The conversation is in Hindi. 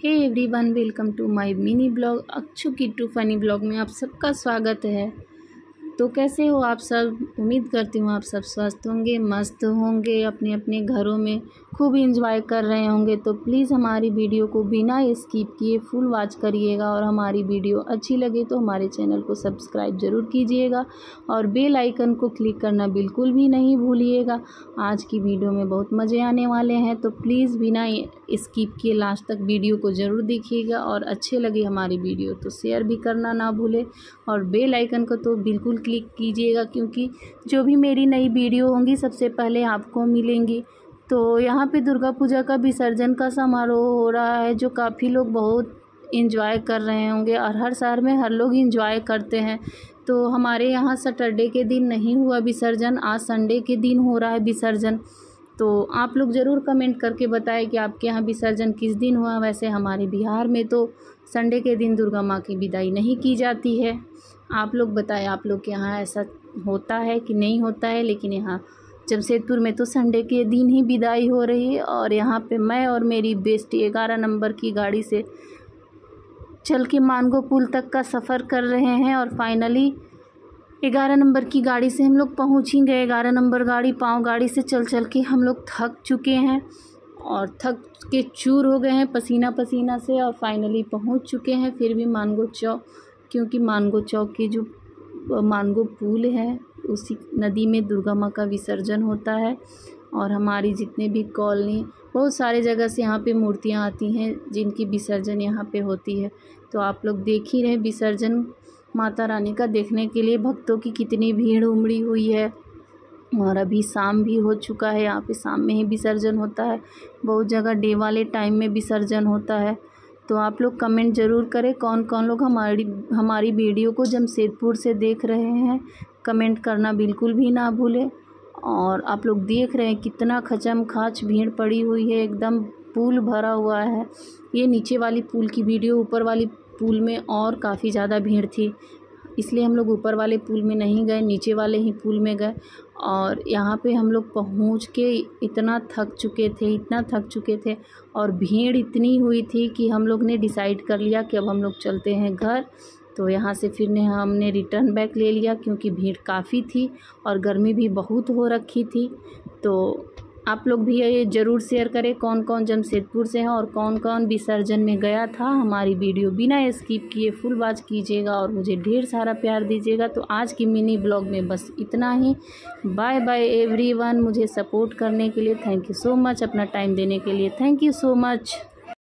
Hey everyone, welcome to my mini blog Akshu Kittu funny blog में आप सबका स्वागत है। तो कैसे हो आप सब? उम्मीद करती हूँ आप सब स्वस्थ होंगे, मस्त होंगे, अपने अपने घरों में खूब इंजॉय कर रहे होंगे। तो प्लीज़ हमारी वीडियो को बिना स्किप किए फुल वॉच करिएगा और हमारी वीडियो अच्छी लगे तो हमारे चैनल को सब्सक्राइब ज़रूर कीजिएगा और बेल आइकन को क्लिक करना बिल्कुल भी नहीं भूलिएगा। आज की वीडियो में बहुत मज़े आने वाले हैं, तो प्लीज़ बिना स्किप किए लास्ट तक वीडियो को ज़रूर देखिएगा और अच्छे लगे हमारी वीडियो तो शेयर भी करना ना भूलें और बेल आइकन को तो बिल्कुल क्लिक कीजिएगा, क्योंकि जो भी मेरी नई वीडियो होंगी सबसे पहले आपको मिलेंगी। तो यहाँ पे दुर्गा पूजा का विसर्जन का समारोह हो रहा है, जो काफ़ी लोग बहुत इंजॉय कर रहे होंगे और हर शहर में हर लोग इंजॉय करते हैं। तो हमारे यहाँ सैटरडे के दिन नहीं हुआ विसर्जन, आज संडे के दिन हो रहा है विसर्जन। तो आप लोग ज़रूर कमेंट करके बताएं कि आपके यहाँ विसर्जन किस दिन हुआ। वैसे हमारे बिहार में तो संडे के दिन दुर्गा माँ की विदाई नहीं की जाती है। आप लोग बताएं आप लोग के यहाँ ऐसा होता है कि नहीं होता है। लेकिन यहाँ जमशेदपुर में तो संडे के दिन ही विदाई हो रही है और यहाँ पे मैं और मेरी बेस्टी 11 नंबर की गाड़ी से चल के मानगो पुल तक का सफ़र कर रहे हैं और फाइनली 11 नंबर की गाड़ी से हम लोग पहुँच ही गए। 11 नंबर गाड़ी पाँव गाड़ी से चल चल के हम लोग थक चुके हैं और थक के चूर हो गए हैं पसीना पसीना से और फाइनली पहुँच चुके हैं। फिर भी मानगो चौक, क्योंकि मानगो चौक की जो मानगो पुल है उसी नदी में दुर्गा माँ का विसर्जन होता है और हमारी जितने भी कॉलोनी बहुत सारे जगह से यहाँ पे मूर्तियाँ आती हैं जिनकी विसर्जन यहाँ पे होती है। तो आप लोग देख ही रहे विसर्जन माता रानी का देखने के लिए भक्तों की कितनी भीड़ उमड़ी हुई है। और अभी शाम भी हो चुका है, यहाँ पे शाम में ही विसर्जन होता है। बहुत जगह डे वाले टाइम में विसर्जन होता है। तो आप लोग कमेंट ज़रूर करें कौन कौन लोग हमारी वीडियो को जमशेदपुर से देख रहे हैं। कमेंट करना बिल्कुल भी ना भूलें। और आप लोग देख रहे हैं कितना खचम खाच भीड़ पड़ी हुई है, एकदम पुल भरा हुआ है। ये नीचे वाली पुल की वीडियो, ऊपर वाली पुल में और काफ़ी ज़्यादा भीड़ थी, इसलिए हम लोग ऊपर वाले पुल में नहीं गए, नीचे वाले ही पुल में गए। और यहाँ पे हम लोग पहुँच के इतना थक चुके थे और भीड़ इतनी हुई थी कि हम लोग ने डिसाइड कर लिया कि अब हम लोग चलते हैं घर। तो यहाँ से फिर हमने रिटर्न बैक ले लिया, क्योंकि भीड़ काफ़ी थी और गर्मी भी बहुत हो रखी थी। तो आप लोग भी ये ज़रूर शेयर करें कौन कौन जमशेदपुर से हैं और कौन कौन विसर्जन में गया था। हमारी वीडियो बिना स्किप किए फुल वॉच कीजिएगा और मुझे ढेर सारा प्यार दीजिएगा। तो आज की मिनी ब्लॉग में बस इतना ही। Bye bye everyone. मुझे सपोर्ट करने के लिए थैंक यू सो मच, अपना टाइम देने के लिए थैंक यू सो मच।